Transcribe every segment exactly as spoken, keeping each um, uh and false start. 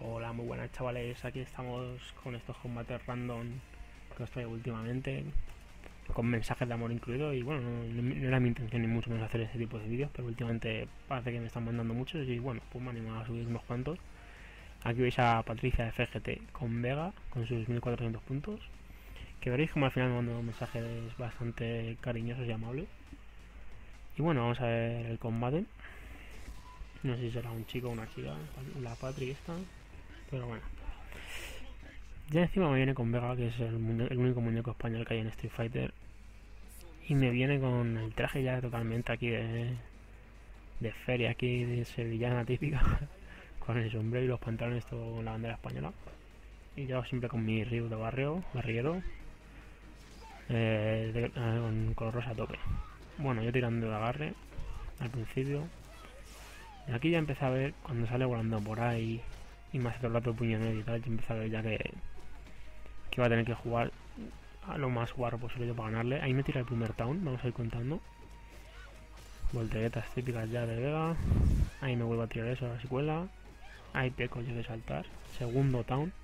Hola, muy buenas chavales, aquí estamos con estos combates random que os traigo últimamente, con mensajes de amor incluido. Y bueno, no, no era mi intención ni mucho menos hacer este tipo de vídeos, pero últimamente parece que me están mandando muchos y bueno, pues me he animado a subir unos cuantos. Aquí veis a Patricia de F G T con Vega, con sus mil cuatrocientos puntos, que veréis como al final me mandan mensajes bastante cariñosos y amables. Y bueno, vamos a ver el combate. No sé si será un chico o una chica, la Patri esta, pero bueno. Ya encima me viene con Vega, que es el, el único muñeco español que hay en Street Fighter. Y me viene con el traje ya totalmente aquí de, de feria, aquí de sevillana típica. Con el sombrero y los pantalones, todo con la bandera española. Y yo siempre con mi Ryu de barrio, barriero. Eh, de, eh, con color rosa a tope. Bueno, yo tirando de agarre al principio. Y aquí ya empecé a ver, cuando sale volando por ahí y me hace todo el rato el puño medio y tal, yo empecé a ver ya que, que iba a tener que jugar a lo más guarro posible yo para ganarle. Ahí me tira el primer town, vamos a ir contando. Volteretas típicas ya de Vega. Ahí me vuelvo a tirar eso a la secuela. Ahí peco yo de saltar. Segundo town.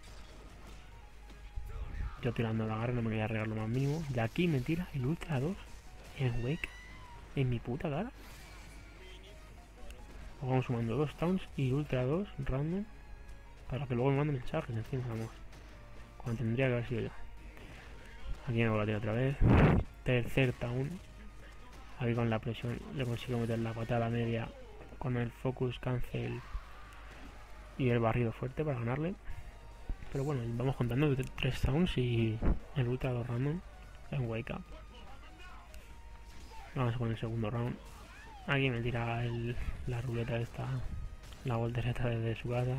Yo tirando el agarre, no me quería arreglar lo más mínimo. Y aquí me tira el Ultra dos en Wake. En mi puta cara. Vamos sumando dos towns y Ultra dos random. Para que luego me mande mensajes encima, vamos. Cuando tendría que haber sido yo. Aquí me vuelvo a tirar otra vez. Tercer town. Aquí con la presión le consigo meter la patada media con el focus cancel y el barrido fuerte para ganarle. Pero bueno, vamos contando de tres towns y el ultra dos random en wake up. Vamos con el segundo round. Aquí me tira el, la ruleta esta, la voltereta desde su casa.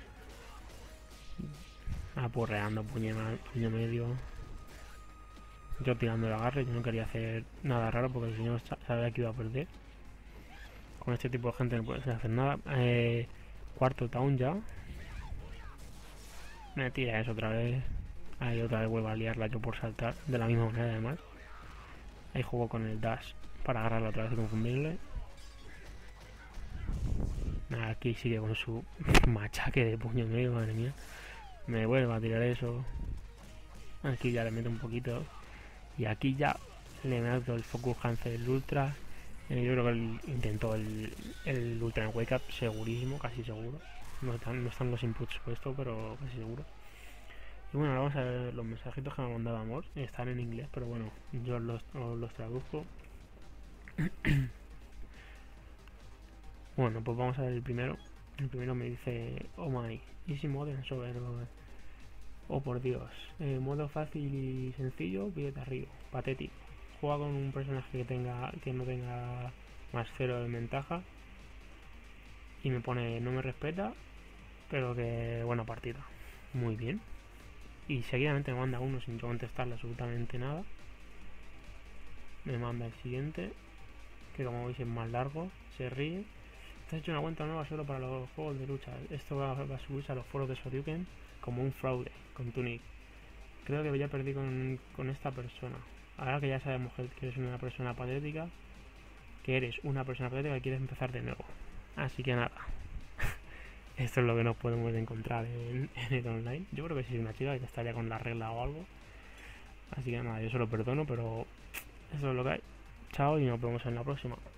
Apurreando puño, puño medio. Yo tirando el agarre, yo no quería hacer nada raro porque el señor sabía que iba a perder. Con este tipo de gente no puede hacer nada. Eh, cuarto town ya. Me tira eso otra vez. Ahí otra vez vuelvo a liarla yo por saltar. De la misma manera además. Ahí juego con el dash para agarrarla otra vez y confundirle. Aquí sigue con su machaque de puño medio, madre mía. Me vuelvo a tirar eso. Aquí ya le meto un poquito. Y aquí ya le meto el focus cancel el ultra. Eh, yo creo que él intentó el, el ultra en wake up segurísimo, casi seguro. No están, no están los inputs puestos, pero casi seguro. Y bueno, ahora vamos a ver los mensajitos que me ha mandado Amor. Están en inglés, pero bueno, yo los, los traduzco. Bueno, pues vamos a ver el primero. El primero me dice: oh my, easy mode en sober. Oh por Dios, eh, modo fácil y sencillo, pídete arriba. Patético. Juega con un personaje que tenga que no tenga más cero de ventaja. Y me pone: no me respeta, pero que buena partida. Muy bien. Y seguidamente me manda uno sin yo contestarle absolutamente nada. Me manda el siguiente, que como veis es más largo. Se ríe. Te has hecho una cuenta nueva solo para los juegos de lucha. Esto va, va a subirse a los foros de Shoryuken como un fraude con tu nick. Creo que ya perdí con, con esta persona. Ahora que ya sabemos que eres una persona patética, que eres una persona patética y quieres empezar de nuevo. Así que nada. Esto es lo que nos podemos encontrar en, en el online. Yo creo que si es una chica que estaría con la regla o algo. Así que nada, yo se lo perdono, pero eso es lo que hay. Chao y nos vemos en la próxima.